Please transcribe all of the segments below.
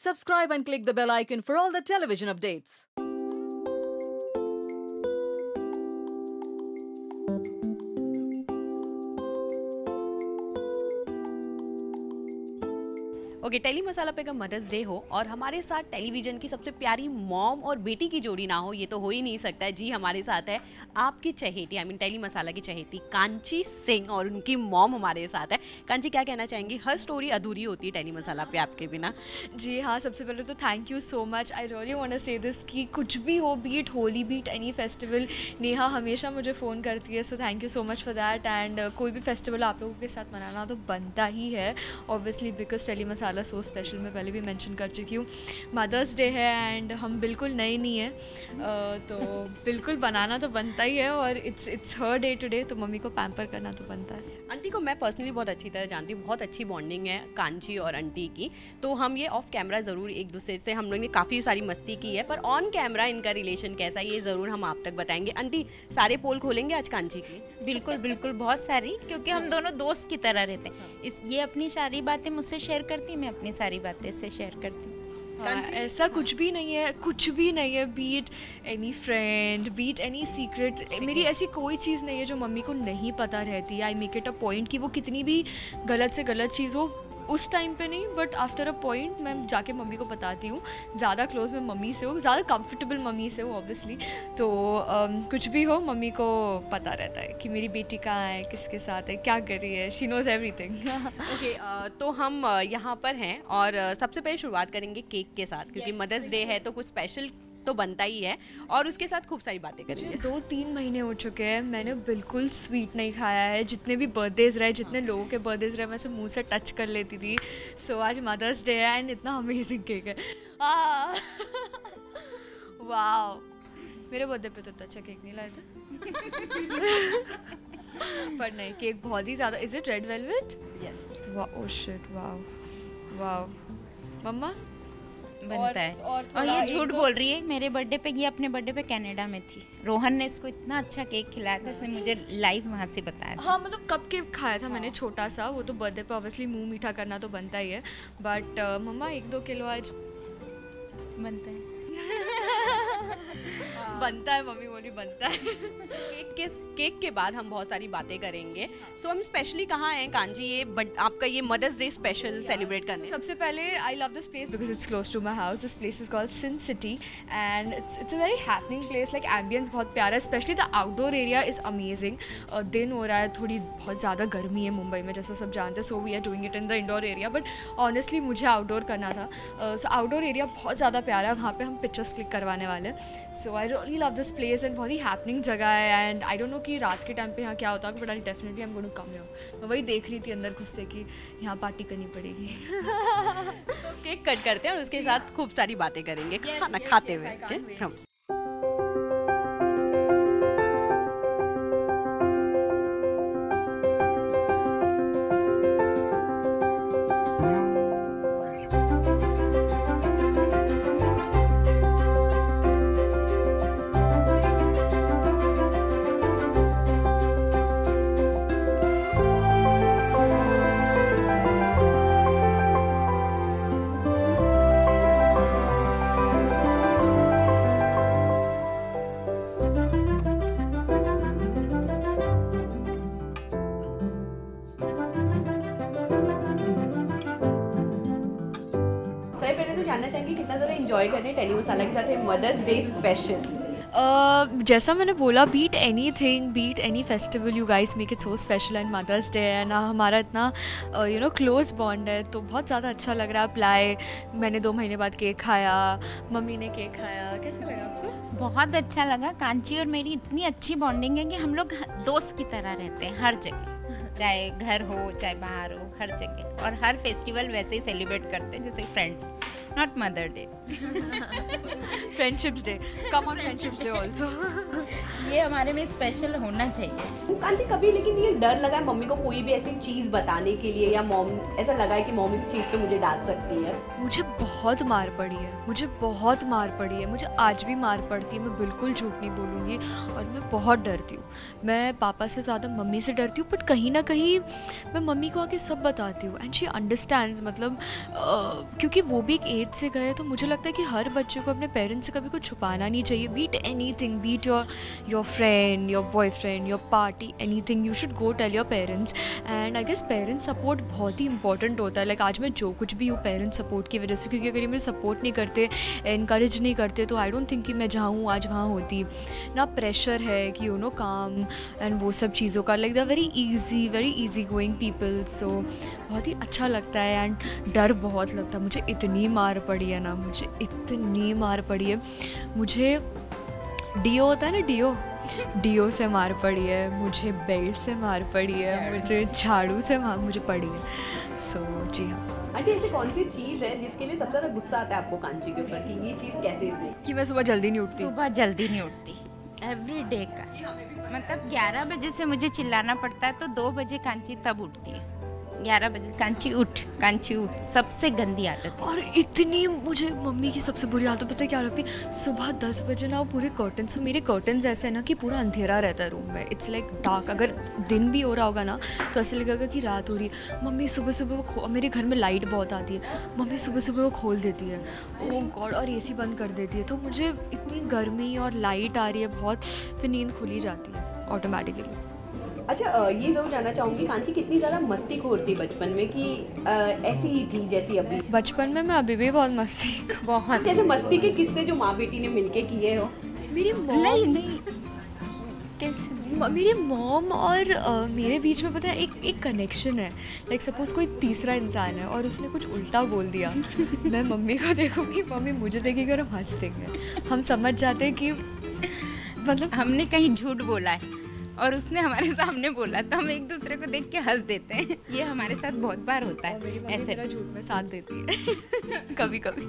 Subscribe and click the bell icon for all the television updates. Okay, Telly Masala पे का mother's day हो और हमारे साथ टेलीविजन की सबसे प्यारी मॉम और बेटी की जोड़ी ना हो, ये तो हो ही नहीं सकता है जी। हमारे साथ है आपकी चहेती, आई मीन टेली मसाला की चहेती कांची सिंह और उनकी मॉम हमारे साथ है। कांची, क्या कहना चाहेंगी? हर स्टोरी अधूरी होती है टेली मसाला पे आपके बिना। जी हाँ, सबसे पहले तो thank you so much. I really want to say this कि कुछ भी हो, be it Holi, be it any festival, Neha हमेशा मुझे फ़ोन करती है, so thank you so much for that. And कोई भी फेस्टिवल आप लोगों के साथ मनाना तो बनता ही है obviously, because Telly Masala so special. मैं पहले भी मेंशन कर चुकी हूँ, मदर्स डे है एंड हम बिल्कुल नए नहीं हैं, तो बिल्कुल बनाना तो बनता ही है और इट्स हर डे टुडे, तो मम्मी को पैम्पर करना तो बनता है। आंटी को मैं पर्सनली बहुत अच्छी तरह जानती हूँ, बहुत अच्छी बॉन्डिंग है कांची और आंटी की, तो हम ये ऑफ कैमरा ज़रूर एक दूसरे से हम लोग ने काफ़ी सारी मस्ती की है, पर ऑन कैमरा इनका रिलेशन कैसा है ये ज़रूर हम आप तक बताएंगे। आंटी, सारे पोल खोलेंगे आज कांची की? बिल्कुल बिल्कुल, बहुत सारी, क्योंकि हम दोनों दोस्त की तरह रहते हैं। ये अपनी सारी बातें मुझसे शेयर करती, मैं अपनी सारी बातें इससे शेयर करती हूँ। ऐसा कुछ भी नहीं है, कुछ भी नहीं है। Be it any friend, be it any secret, मेरी ऐसी कोई चीज़ नहीं है जो मम्मी को नहीं पता रहती। I make it a point कि वो कितनी भी गलत से गलत चीज़ हो, उस टाइम पे नहीं, बट आफ्टर अ पॉइंट मैं जाके मम्मी को बताती हूँ। ज़्यादा क्लोज मैं मम्मी से हूँ, ज़्यादा कंफर्टेबल मम्मी से हूँ ऑब्वियसली, तो कुछ भी हो मम्मी को पता रहता है कि मेरी बेटी कहाँ है, किसके साथ है, क्या कर रही है। She knows everything. ओके, तो हम यहाँ पर हैं और सबसे पहले शुरुआत करेंगे केक के साथ, क्योंकि मदर्स डे है तो कुछ स्पेशल तो बनता ही है और उसके साथ खूब सारी बातें करेंगे। 2-3 महीने हो चुके हैं, मैंने बिल्कुल स्वीट नहीं खाया है। जितने भी बर्थडेज रहे, जितने लोगों के बर्थडेज रहे, मैं से मुंह से टच कर लेती थी। सो आज मदर्स डे है एंड इतना अमेजिंग केक है। वाओ, मेरे बर्थडे पे तो इतना अच्छा केक नहीं लाए थे। पर नहीं, केक बहुत ही ज़्यादा। Is it red velvet? Yes. Wow, oh shit, wow wow. Mama बनता है और ये झूठ बोल रही है। मेरे बर्थडे पे, ये अपने बर्थडे पे कनाडा में थी, रोहन ने इसको इतना अच्छा केक खिलाया था, इसने मुझे लाइव वहाँ से बताया था। हाँ, मतलब कप केक खाया था मैंने छोटा सा, वो तो बर्थडे पे ऑब्वियसली मुंह मीठा करना तो बनता ही है, बट मम्मा 1-2 किलो आज बनता है। बनता है, मम्मी बोली बनता है। केक के बाद हम बहुत सारी बातें करेंगे। सो हम स्पेशली कहाँ हैं कांजी, ये आपका ये मदर्स डे स्पेशल सेलिब्रेट करने? सबसे पहले I love this place because it's close to my house. This place is called Sin City and it's a very happening place. Like ambience बहुत प्यारा है, specially the outdoor area is amazing. दिन हो रहा है, थोड़ी बहुत ज़्यादा गर्मी है मुंबई में जैसा सब जानते हैं, so we are doing it in the indoor area, but honestly मुझे आउटडोर करना था। सो आउटडोर एरिया बहुत ज़्यादा प्यारा है, वहाँ पर हम पिक्चर्स क्लिक करवाने वाले हैं। So I really love this place and बहुत ही हैपनिंग जगह है एंड आई डोंट नो कि रात के टाइम पे यहाँ क्या होता है, but I definitely I am going to come here. मैं वही देख रही थी अंदर घुसते कि यहाँ पार्टी करनी पड़ेगी। तो केक कट करते हैं और उसके साथ खूब सारी बातें करेंगे खाना खाते हुए। हम जानना चाहेंगे कितना ज़्यादा एंजॉय करने टेली मसाला के साथ मदर्स डे स्पेशल? जैसा मैंने बोला, be it anything, be it any festival, you guys make it so special and mother's day है ना, हमारा इतना क्लोज बॉन्ड है, तो बहुत ज़्यादा अच्छा लग रहा है। अप्लाई मैंने 2 महीने बाद केक खाया, मम्मी ने केक खाया, कैसा लगा आपको? बहुत अच्छा लगा। कांची और मेरी इतनी अच्छी बॉन्डिंग है कि हम लोग दोस्त की तरह रहते हैं हर जगह, चाहे घर हो चाहे बाहर हो, हर जगह, और हर फेस्टिवल वैसे ही सेलिब्रेट करते हैं जैसे friends, not mother day. Friendships day, come on friendships day also. ये हमारे में स्पेशल होना चाहिए। कांची, कभी लेकिन ये डर लगा है मम्मी को कोई भी ऐसी चीज़ बताने के लिए, या मॉम ऐसा लगा है कि मॉम इस चीज़ पे मुझे डांट सकती है? मुझे बहुत मार पड़ी है, मुझे बहुत मार पड़ी है, मुझे आज भी मार पड़ती है, मैं बिल्कुल झूठ नहीं बोलूँगी, और मैं बहुत डरती हूँ। मैं पापा से ज़्यादा मम्मी से डरती हूँ, बट कहीं ना कहीं मैं मम्मी को आके सब बताती हूँ एंड शी अंडरस्टैंड्स। मतलब क्योंकि वो भी एक एज से गए तो मुझे लगता है कि हर बच्चे को अपने पेरेंट्स से कभी कुछ छुपाना नहीं चाहिए. Be it anything, be it your friend, your boyfriend, your party, anything, you should go tell your parents. And I guess parents support बहुत ही इंपॉर्टेंट होता है. लाइक आज मैं जो कुछ भी हूँ पेरेंट्स सपोर्ट की वजह से, क्योंकि अगर ये मेरे सपोर्ट नहीं करते, इनकरेज नहीं करते, तो आई डोंट थिंक कि मैं जहाँ हूँ आज वहाँ होती ना. प्रेशर है कि यू नो काम एंड वो सब चीज़ों का. Like the very easy going people. So बहुत ही अच्छा लगता है. एंड डर बहुत लगता है. मुझे इतनी मार पड़ी है ना, मुझे इतनी मार पड़ी है. मुझे डीओ होता है ना, डीओ से मार पड़ी है, मुझे बेल्ट से मार पड़ी है, मुझे झाड़ू से मुझे पड़ी है. सो जी हाँ. आंटी ऐसी कौन सी चीज़ है जिसके लिए सबसे ज़्यादा गुस्सा आता है आपको कांची के ऊपर कि ये चीज़ कैसे इसने? कि मैं सुबह जल्दी नहीं उठती. सुबह जल्दी नहीं उठती, एवरी डे का. मतलब 11 बजे से मुझे चिल्लाना पड़ता है तो 2 बजे कांची तब उठती है. 11 बजे कांची उठ, सबसे गंदी आदत है. और इतनी मुझे मम्मी की सबसे बुरी आदत पता है क्या लगती, सुबह 10 बजे ना पूरे कर्टन्स, मेरे कर्टन्स ऐसे है ना कि पूरा अंधेरा रहता है रूम में. It's like dark. अगर दिन भी हो रहा होगा ना तो ऐसे लगेगा कि रात हो रही है. मम्मी सुबह सुबह वो मेरे घर में लाइट बहुत आती है, मम्मी सुबह सुबह वो खोल देती है, ओह गॉड, और एसी बंद कर देती है. तो मुझे इतनी गर्मी और लाइट आ रही है बहुत, फिर नींद खुली जाती है ऑटोमेटिकली. अच्छा, ये ज़रूर जानना चाहूँगी कांची कितनी ज़्यादा मस्तीखोर थी बचपन में, कि ऐसी ही थी जैसी अभी? बचपन में मैं अभी भी बहुत मस्ती, बहुत. जैसे मस्ती के किस्से जो माँ बेटी ने मिलके किए हो? मेरी मॉम, नहीं कैसे, मेरी मॉम और मेरे बीच में पता है एक कनेक्शन है. लाइक सपोज कोई तीसरा इंसान है और उसने कुछ उल्टा बोल दिया, मैं मम्मी को देखूँगी, मम्मी मुझे देखेगी और हम हंस देंगे. हम समझ जाते हैं कि मतलब हमने कहीं झूठ बोला है और उसने हमारे सामने बोला तो हम एक दूसरे को देख के हंस देते हैं. ये हमारे साथ बहुत बार होता है. ऐसे मेरा झूठ में साथ देती है कभी कभी.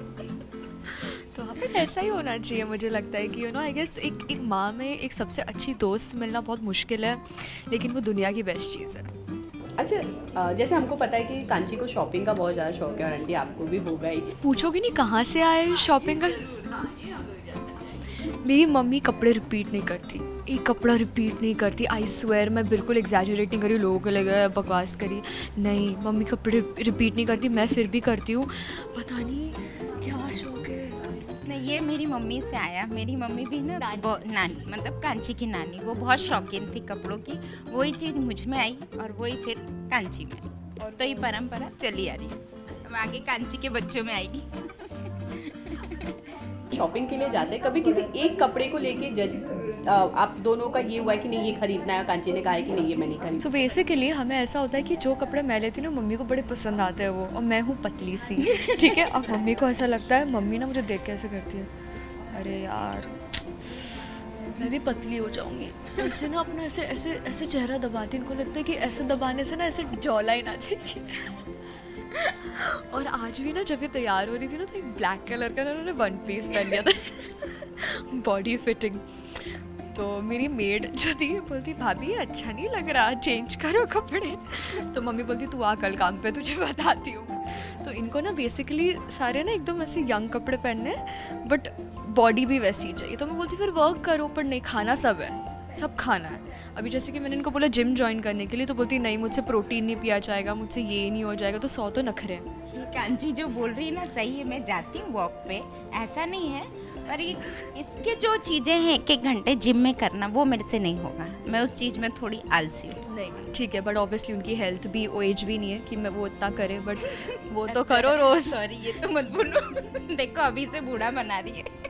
तो हाँ, पर ऐसा ही होना चाहिए. मुझे लगता है कि यू नो आई गेस एक माँ में एक सबसे अच्छी दोस्त मिलना बहुत मुश्किल है, लेकिन वो दुनिया की बेस्ट चीज़ है. अच्छा, जैसे हमको पता है कि कांची को शॉपिंग का बहुत ज़्यादा शौक है, और आंटी आपको भी होगा ही. पूछोगे नहीं कहाँ से आए शॉपिंग का. मेरी मम्मी कपड़े रिपीट नहीं करती, एक कपड़ा रिपीट नहीं करती. आई स्वेयर, मैं बिल्कुल एग्जैजरेट नहीं करी, लोगों को लगा बकवास करी. नहीं, मम्मी कपड़े रिपीट नहीं करती, मैं फिर भी करती हूँ. पता नहीं क्या शौक है. नहीं, ये मेरी मम्मी से आया. मेरी मम्मी भी ना नानी, मतलब कांची की नानी, वो बहुत शौकीन थी कपड़ों की. वही चीज़ मुझ में आई और वही फिर कांची में. और तो ये परंपरा चली आ रही है, अब आगे कांची के बच्चों में आएगी. शॉपिंग के लिए जाते हैं, कभी किसी एक कपड़े को लेके आप दोनों का ये हुआ है कि नहीं ये खरीदना है, कांची ने कहा है कि नहीं ये मैं नहीं खरीद. सो बेसिकली हमें ऐसा होता है कि जो कपड़े मैं लेती हूँ ना मम्मी को बड़े पसंद आते हैं वो, और मैं हूँ पतली सी, ठीक है. अब मम्मी को ऐसा लगता है, मम्मी ना मुझे देख के ऐसे करती है, अरे यार मैं भी पतली हो जाऊंगी. ऐसे ना अपना ऐसे ऐसे ऐसे चेहरा दबाती, इनको लगता है कि ऐसे दबाने से ना ऐसे जॉलाइन आ जाएगी. और आज भी ना जब ये तैयार हो रही थी ना तो एक ब्लैक कलर का ना उन्होंने 1 पीस पहन लिया था बॉडी फिटिंग. तो मेरी मेड जो थी बोलती, भाभी ये अच्छा नहीं लग रहा, चेंज करो कपड़े. तो मम्मी बोलती, तू आ कल काम पे, तुझे बताती हूँ. तो इनको ना बेसिकली सारे ना एकदम ऐसे यंग कपड़े पहनने, बट बॉडी भी वैसी ही चाहिए. तो मैं बोलती फिर वर्क करो, पर नहीं, खाना सब है, सब खाना है. अभी जैसे कि मैंने इनको बोला जिम ज्वाइन करने के लिए, तो बोलती नहीं मुझसे प्रोटीन नहीं पिया जाएगा, मुझसे ये नहीं हो जाएगा. तो 100 तो नखरे हैं. ये कांची जो बोल रही है ना सही है. मैं जाती हूँ वॉक पे, ऐसा नहीं है, पर ये इसके जो चीज़ें हैं 1 घंटे जिम में करना वो मेरे से नहीं होगा. मैं उस चीज़ में थोड़ी आलसी हूँ. नहीं ठीक है, बट ऑब्वियसली उनकी हेल्थ भी, एज भी नहीं है कि मैं वो इतना करे, बट वो तो करो रोज. सॉरी, ये तो मत बोलो. देखो अभी से बूढ़ा बना रही है.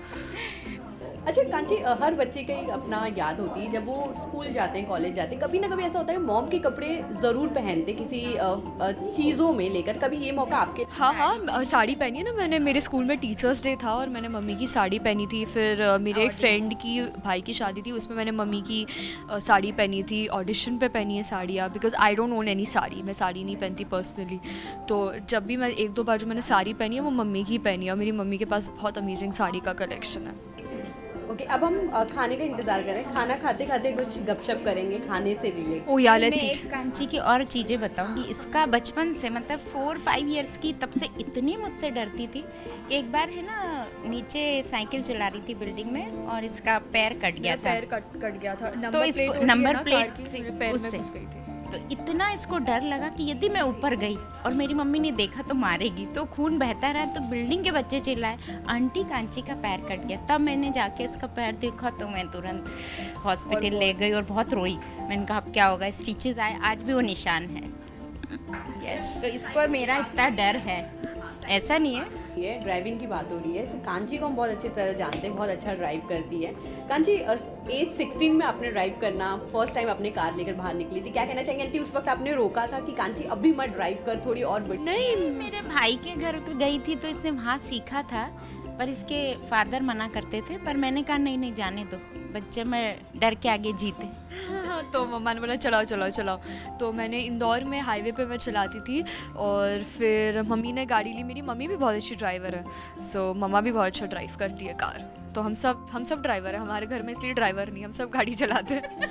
अच्छा कांची, हर बच्चे का एक अपना याद होती है जब वो स्कूल जाते हैं, कॉलेज जाते हैं, कभी ना कभी ऐसा होता है मॉम के कपड़े ज़रूर पहनते किसी चीज़ों में लेकर. कभी ये मौका आपके? हाँ, साड़ी पहनी है ना मैंने. मेरे स्कूल में टीचर्स डे था और मैंने मम्मी की साड़ी पहनी थी. फिर मेरे एक फ्रेंड की भाई की शादी थी, उसमें मैंने मम्मी की साड़ी पहनी थी. ऑडिशन पे पहनी है साड़ियाँ, because I don't own any sari. मैं साड़ी नहीं पहनती पर्सनली. तो जब भी मैं 1-2 बार जो मैंने साड़ी पहनी है वो मम्मी की पहनी है, और मेरी मम्मी के पास बहुत अमेजिंग साड़ी का कलेक्शन है. ओके, अब हम खाने का इंतजार करें. खाना खाते खाते कुछ गपशप करेंगे खाने से रिलेटेड. ओ यार, मैं लेट्स ईट. एक कांची की और चीज़ें बताऊंगी. इसका बचपन से, मतलब 4-5 इयर्स की तब से इतनी मुझसे डरती थी. एक बार है ना नीचे साइकिल चला रही थी बिल्डिंग में और इसका पैर कट गया था. पैर कट गया था. तो इसको नंबर प्लेट पैर में उससे घुस गई थी. तो इतना इसको डर लगा कि यदि मैं ऊपर गई और मेरी मम्मी ने देखा तो मारेगी, तो खून बहता रहा। तो बिल्डिंग के बच्चे चिल्लाए, आंटी कांची का पैर कट गया। तब मैंने जाके इसका पैर देखा तो मैं तुरंत हॉस्पिटल ले गई और बहुत रोई। मैंने कहा अब क्या होगा, स्टिचेस आए, आज भी वो निशान है। यस, तो इसको मेरा इतना डर है, ऐसा नहीं है। ये ड्राइविंग की बात हो रही है, कांची को हम बहुत अच्छी तरह जानते हैं, बहुत अच्छा ड्राइव करती है। कांची, एज 16 में आपने ड्राइव करना फर्स्ट टाइम अपने कार लेकर बाहर निकली थी, क्या कहना चाहेंगे आंटी? उस वक्त आपने रोका था कि कांची अभी मत ड्राइव कर, थोड़ी और नहीं, मेरे भाई के घर पे गई थी तो इसने वहाँ सीखा था, पर इसके फादर मना करते थे। पर मैंने कहा नहीं नहीं, जाने दो, बच्चे में डर के आगे जीते। तो मम्मा ने बोला चलाओ चलाओ चलाओ। तो मैंने इंदौर में हाईवे पे मैं चलाती थी और फिर मम्मी ने गाड़ी ली। मेरी मम्मी भी बहुत अच्छी ड्राइवर है, सो मम्मा भी बहुत अच्छा ड्राइव करती है कार। तो हम सब ड्राइवर है हमारे घर में, इसलिए ड्राइवर नहीं, हम सब गाड़ी चलाते हैं।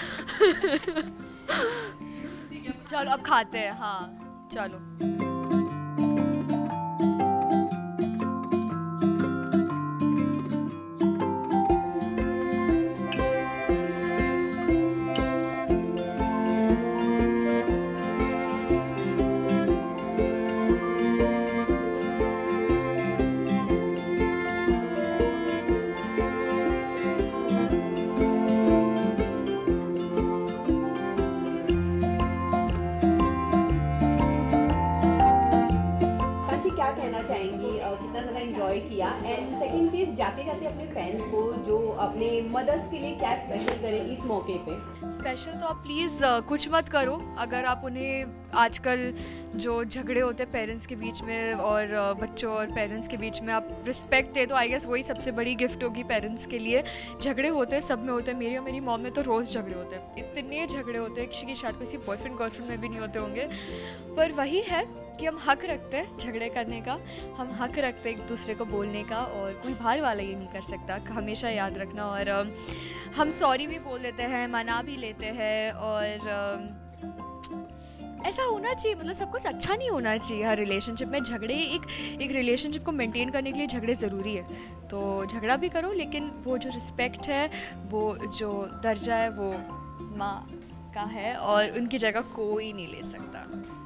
चलो अब खाते हैं, हाँ चलो। क्या कहना चाहेंगी, कितना ज़्यादा एंजॉय किया? एंड सेकंड चीज़, जाते जाते अपने फैंस को जो अपने मदर्स के लिए क्या स्पेशल करें इस मौके पे? स्पेशल तो आप प्लीज़ कुछ मत करो। अगर आप उन्हें आजकल जो झगड़े होते हैं पेरेंट्स के बीच में और बच्चों और पेरेंट्स के बीच में आप रिस्पेक्ट दे, तो आई गेस वही सबसे बड़ी गिफ्ट होगी पेरेंट्स के लिए। झगड़े होते हैं, सब में होते हैं, मेरी और मेरी मॉम में तो रोज़ झगड़े होते हैं, इतने झगड़े होते हैं कि शायद किसी बॉयफ्रेंड गर्लफ्रेंड में भी नहीं होते होंगे। पर वही है कि हम हक रखते हैं झगड़े करने का, हम हक रखते हैं एक दूसरे को बोलने का, और कोई बाहर वाला ये नहीं कर सकता, हमेशा याद रखना। और हम सॉरी भी बोल देते हैं, मना भी लेते हैं, और ऐसा होना चाहिए। मतलब सब कुछ अच्छा नहीं होना चाहिए हर रिलेशनशिप में। झगड़े एक रिलेशनशिप को मेंटेन करने के लिए झगड़े ज़रूरी है, तो झगड़ा भी करो, लेकिन वो जो रिस्पेक्ट है, वो जो दर्जा है, वो माँ का है और उनकी जगह कोई नहीं ले सकता।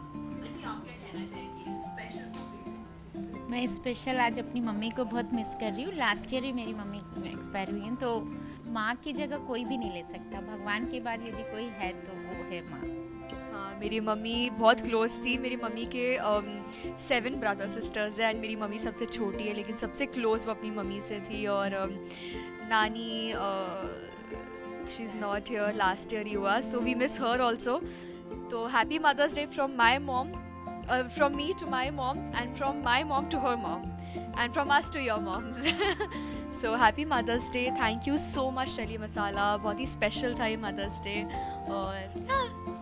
मैं स्पेशल आज अपनी मम्मी को बहुत मिस कर रही हूँ। लास्ट ईयर ही मेरी मम्मी एक्सपायर हुई हैं, तो माँ की जगह कोई भी नहीं ले सकता। भगवान के बाद यदि कोई है तो वो है माँ। हाँ, मेरी मम्मी बहुत क्लोज थी। मेरी मम्मी के 7 ब्रदर सिस्टर्स हैं एंड मेरी मम्मी सबसे छोटी है, लेकिन सबसे क्लोज वो अपनी मम्मी से थी। और नानी she is not here, last year ही हुआ, so we miss her also. तो happy mother's day from my mom, from me to my mom, and from my mom to her mom, and from us to your moms. So happy Mother's Day. Thank you so much Tele Masala, बहुत ही special था ये Mother's Day। और